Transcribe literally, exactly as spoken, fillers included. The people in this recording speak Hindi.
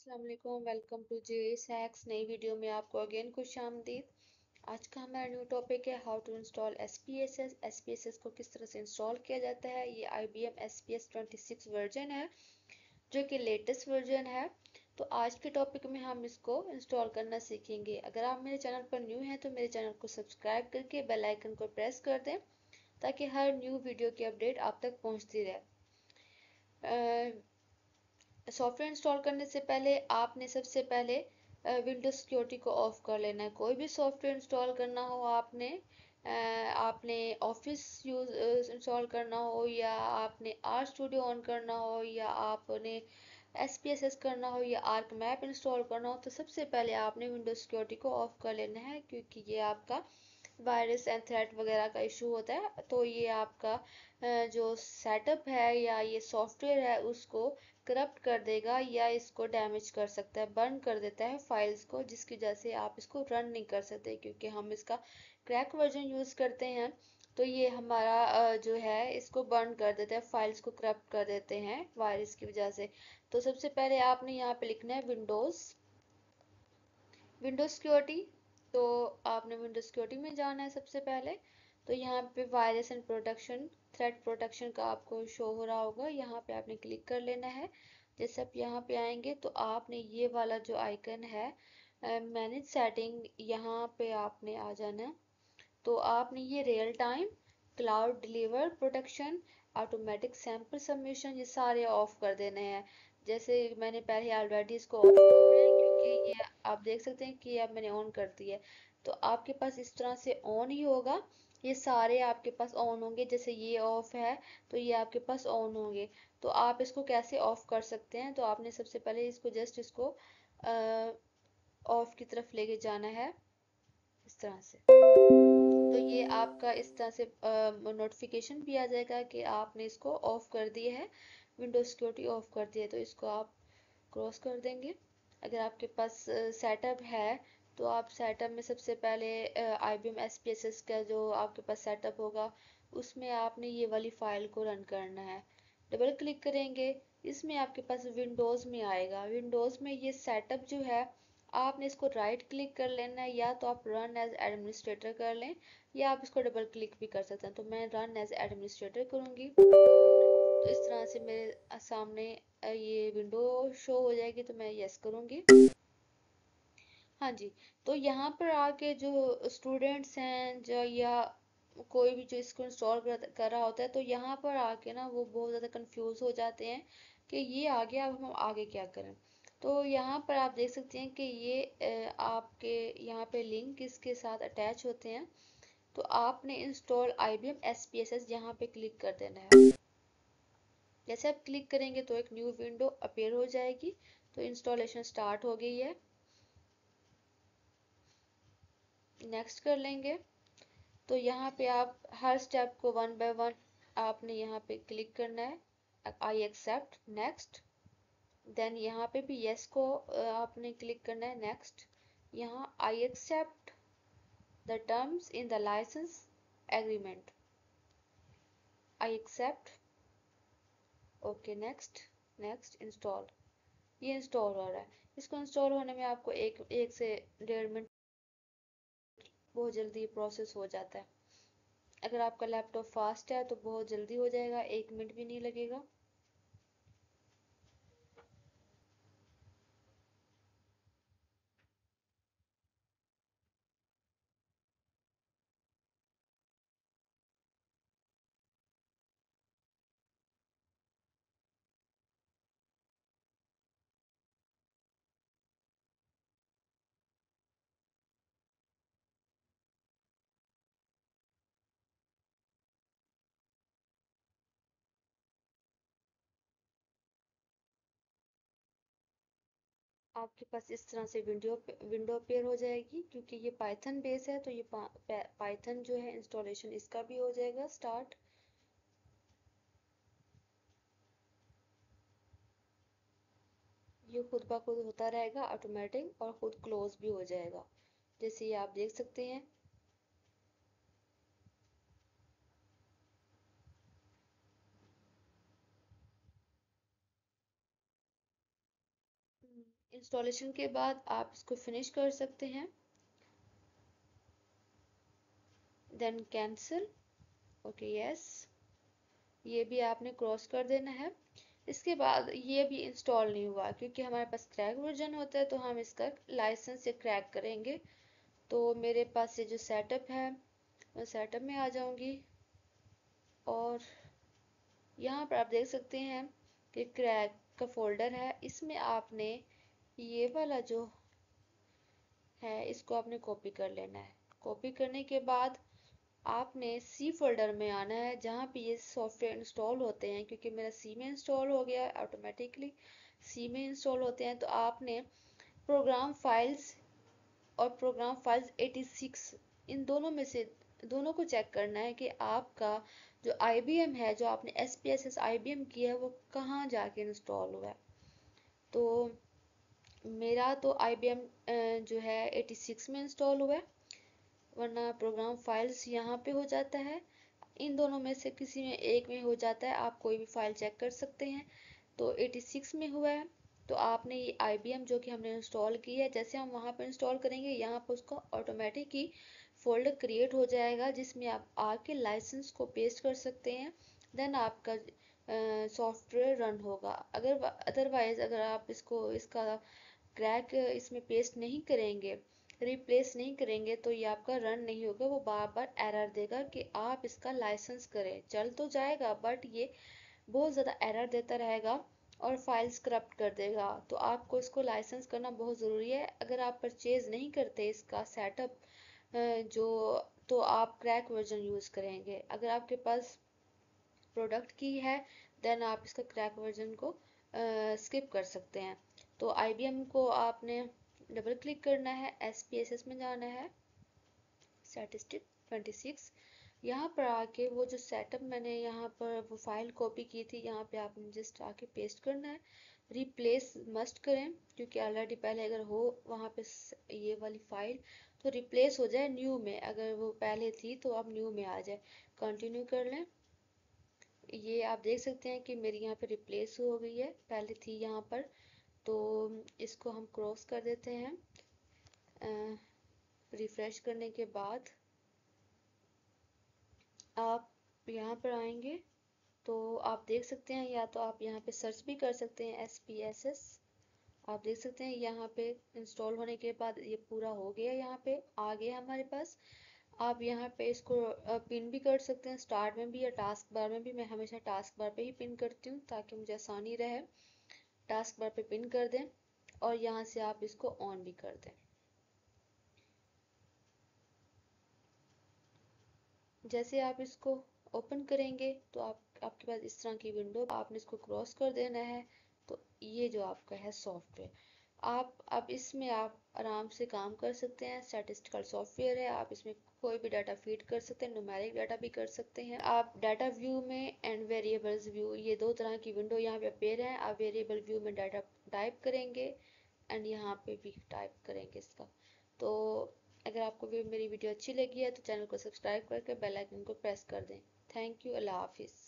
अस्सलाम वालेकुम, वेलकम टू जे सैक्स। नई वीडियो में आपको अगेन खुश आमदीद। आज का हमारा न्यू टॉपिक है how to install S P S S. S P S S को किस तरह से इंस्टॉल किया जाता है। ये आई B M S P S twenty six version है जो कि लेटेस्ट वर्जन है। तो आज के टॉपिक में हम इसको इंस्टॉल करना सीखेंगे। अगर आप मेरे चैनल पर न्यू हैं तो मेरे चैनल को सब्सक्राइब करके बेल आइकन को प्रेस कर दें ताकि हर न्यू वीडियो की अपडेट आप तक पहुंचती रहे। सॉफ्टवेयर इंस्टॉल करने से पहले आपने सबसे पहले विंडोज सिक्योरिटी को ऑफ कर लेना है। कोई भी सॉफ्टवेयर इंस्टॉल करना हो आपने आपने ऑफिस यूज इंस्टॉल करना हो या आपने आर स्टूडियो ऑन करना हो या आपने एस पी एस एस करना हो या आर्क मैप इंस्टॉल करना हो तो सबसे पहले आपने विंडोज सिक्योरिटी को ऑफ कर लेना है, क्योंकि ये आपका वायरस एंड थ्रेट वगैरह का इशू होता है। तो ये आपका जो सेटअप है या ये सॉफ्टवेयर है उसको करप्ट कर देगा या इसको डैमेज कर सकता है, बर्न कर देता है फाइल्स को, जिसकी वजह से आप इसको रन नहीं कर सकते। क्योंकि हम इसका क्रैक वर्जन यूज़ करते हैं तो ये हमारा जो है इसको बर्न कर देता है, फाइल्स को करप्ट कर देते हैं वायरस की वजह से। तो सबसे पहले आपने यहाँ पे लिखना है विंडोज़ विंडोज सिक्योरिटी। तो आपने विंडोज सिक्योरिटी में जाना है सबसे पहले। तो यहाँ पे virus and protection threat protection का आपको शो हो रहा होगा, यहाँ पे आपने क्लिक कर लेना है। जैसे आप यहाँ पे आएंगे तो आपने ये वाला जो आइकन है मैनेज सेटिंग, यहाँ पे आपने आ जाना है। तो आपने ये real time cloud deliver protection automatic sample submission ये सारे ऑफ कर देने हैं। जैसे मैंने पहले ऑलरेडी इसको ऑफ किया है क्योंकि ये आप देख सकते हैं कि अब मैंने ऑन कर दिया है। तो आपके पास इस तरह से ऑन ही होगा, ये सारे आपके पास ऑन होंगे। जैसे ये ऑफ है तो ये आपके पास ऑन होंगे। तो आप इसको कैसे ऑफ कर सकते हैं, तो आपने सबसे पहले इसको जस्ट इसको ऑफ की तरफ लेके जाना है इस तरह से। तो ये आपका इस तरह से नोटिफिकेशन भी आ जाएगा कि आपने इसको ऑफ कर दिया है, विंडोज सिक्योरिटी ऑफ कर दिया है। तो इसको आप क्रॉस कर देंगे। अगर आपके पास सेटअप है तो आप सेटअप में सबसे पहले I B M S P S S का जो आपके पास सेटअप होगा उसमें आपने ये वाली फाइल को रन करना है। डबल क्लिक करेंगे, इसमें आपके पास विंडोज़ में आएगा। विंडोज़ में ये सेटअप जो है आपने इसको राइट क्लिक कर लेना है, या तो आप रन एज एडमिनिस्ट्रेटर कर लें या आप इसको डबल क्लिक भी कर सकते हैं। तो मैं रन एज एडमिनिस्ट्रेटर करूँगी। तो इस तरह से मेरे सामने ये विंडो शो हो जाएगी, तो मैं यस करूँगी। हाँ जी। तो यहाँ पर आके जो स्टूडेंट्स हैं जो या कोई भी जो इसको इंस्टॉल कर, कर रहा होता है तो यहाँ पर आके ना वो बहुत ज़्यादा कंफ्यूज हो जाते हैं कि ये आ गया, अब हम आगे क्या करें। तो यहाँ पर आप देख सकते हैं कि ये आपके यहाँ पे लिंक इसके साथ अटैच होते हैं। तो आपने install I B M S P S S यहाँ पे क्लिक कर देना है। जैसे आप क्लिक करेंगे तो एक न्यू विंडो अपीयर हो जाएगी। तो इंस्टॉलेशन स्टार्ट हो गई है, नेक्स्ट कर लेंगे। तो यहाँ पे आप हर स्टेप को वन बाय वन आपने यहाँ पे क्लिक करना है। I accept, next. देन यहाँ पे भी यस को आपने क्लिक करना है, नेक्स्ट। यहाँ I accept the terms in the licence agreement, I accept, okay, next, next, install. ये इंस्टॉल हो रहा है। इसको इंस्टॉल होने में आपको एक एक से डेढ़ मिनट बहुत जल्दी प्रोसेस हो जाता है। अगर आपका लैपटॉप फास्ट है तो बहुत जल्दी हो जाएगा, एक मिनट भी नहीं लगेगा। आपके पास इस तरह से विंडो विंडो अपीयर हो जाएगी। क्योंकि ये पाइथन बेस है तो ये पाइथन जो है इंस्टॉलेशन इसका भी हो जाएगा स्टार्ट। ये खुद ब खुद होता रहेगा ऑटोमेटिक और खुद क्लोज भी हो जाएगा, जैसे ये आप देख सकते हैं। इंस्टॉलेशन के बाद आप इसको फिनिश कर सकते हैं, देन कैंसिल, ओके यस, ये भी आपने क्रॉस कर देना है। इसके बाद ये भी इंस्टॉल नहीं हुआ क्योंकि हमारे पास क्रैक वर्जन होता है, तो हम इसका लाइसेंस से क्रैक करेंगे। तो मेरे पास ये जो सेटअप है, मैं सेटअप में आ जाऊंगी और यहाँ पर आप देख सकते हैं कि क्रैक का फोल्डर है, इसमें आपने ये वाला जो है इसको आपने कॉपी कर लेना है। कॉपी करने के बाद आपने सी फोल्डर में आना है जहाँ पे ये सॉफ्टवेयर इंस्टॉल होते हैं, क्योंकि मेरा सी में इंस्टॉल हो गया है ऑटोमेटिकली, सी में इंस्टॉल होते हैं। तो आपने प्रोग्राम फाइल्स और प्रोग्राम फाइल्स छियासी, इन दोनों में से दोनों को चेक करना है कि आपका जो आई बी एम है, जो आपने S P S S I B M किया है, वो कहाँ जाके इंस्टॉल हुआ है। तो मेरा तो आई बी एम जो है छियासी में इंस्टॉल हुआ है, वरना प्रोग्राम फाइल्स यहाँ पे हो जाता है। इन दोनों में से किसी में एक में हो जाता है, आप कोई भी फाइल चेक कर सकते हैं। तो छियासी में हुआ है, तो आपने ये आई बी एम जो कि हमने इंस्टॉल की है, जैसे हम वहाँ पर इंस्टॉल करेंगे यहाँ पर उसका ऑटोमेटिक ही फोल्डर क्रिएट हो जाएगा जिसमें आप आके लाइसेंस को पेस्ट कर सकते हैं, देन आपका सॉफ्टवेयर रन होगा। अगर अदरवाइज अगर आप इसको इसका क्रैक इसमें पेस्ट नहीं करेंगे, रिप्लेस नहीं करेंगे, तो ये आपका रन नहीं होगा, वो बार बार एरर देगा कि आप इसका लाइसेंस करें। चल तो जाएगा बट ये बहुत ज़्यादा एरर देता रहेगा और फाइल्स करप्ट कर देगा। तो आपको इसको लाइसेंस करना बहुत ज़रूरी है। अगर आप परचेज नहीं करते इसका सेटअप जो, तो आप क्रैक वर्जन यूज़ करेंगे। अगर आपके पास प्रोडक्ट की है देन आप इसका क्रैक वर्जन को स्किप कर सकते हैं। तो आई बी एम को आपने डबल क्लिक करना है, एस पी एस एस में जाना है, स्टैटिस्टिक छब्बीस, यहाँ पर आके वो जो सेटअप मैंने यहाँ पर वो फाइल कॉपी की थी, यहाँ पे आपने जस्ट आके पेस्ट करना है। रिप्लेस मस्ट करें क्योंकि ऑलरेडी पहले अगर हो वहाँ पे ये वाली फाइल, तो रिप्लेस हो जाए न्यू में, अगर वो पहले थी तो अब न्यू में आ जाए। कंटिन्यू कर लें। ये आप देख सकते हैं कि मेरी यहाँ पे रिप्लेस हो गई है, पहले थी यहाँ पर। तो इसको हम क्रॉस कर देते हैं। रिफ्रेश करने के बाद आप यहाँ पर आएंगे तो आप देख सकते हैं, या तो आप यहाँ पे सर्च भी कर सकते हैं एस पी एस एस। आप देख सकते हैं यहाँ पे इंस्टॉल होने के बाद ये पूरा हो गया, यहाँ पे आ गया हमारे पास। आप यहाँ पे इसको पिन भी कर सकते हैं, स्टार्ट में भी या टास्क बार में भी। मैं हमेशा टास्क बार पे ही पिन करती हूँ ताकि मुझे आसानी रहे। टास्क बार पे पिन कर दें और यहाँ से आप इसको ऑन भी कर दें। जैसे आप इसको ओपन करेंगे तो आप आपके पास इस तरह की विंडो, आपने इसको क्रॉस कर देना है। तो ये जो आपका है सॉफ्टवेयर, आप अब इसमें आप आराम से काम कर सकते हैं। स्टैटिस्टिकल सॉफ्टवेयर है, आप इसमें कोई भी डाटा फीड कर सकते हैं, न्यूमेरिक डाटा भी कर सकते हैं। आप डाटा व्यू में एंड वेरिएबल्स व्यू, ये दो तरह की विंडो यहाँ पे अपेयर है। आप वेरिएबल व्यू में डाटा टाइप करेंगे एंड यहाँ पे भी टाइप करेंगे इसका। तो अगर आपको भी मेरी वीडियो अच्छी लगी है तो चैनल को सब्सक्राइब करके बेल आइकन को प्रेस कर दें। थैंक यू, अल्लाह हाफिज़।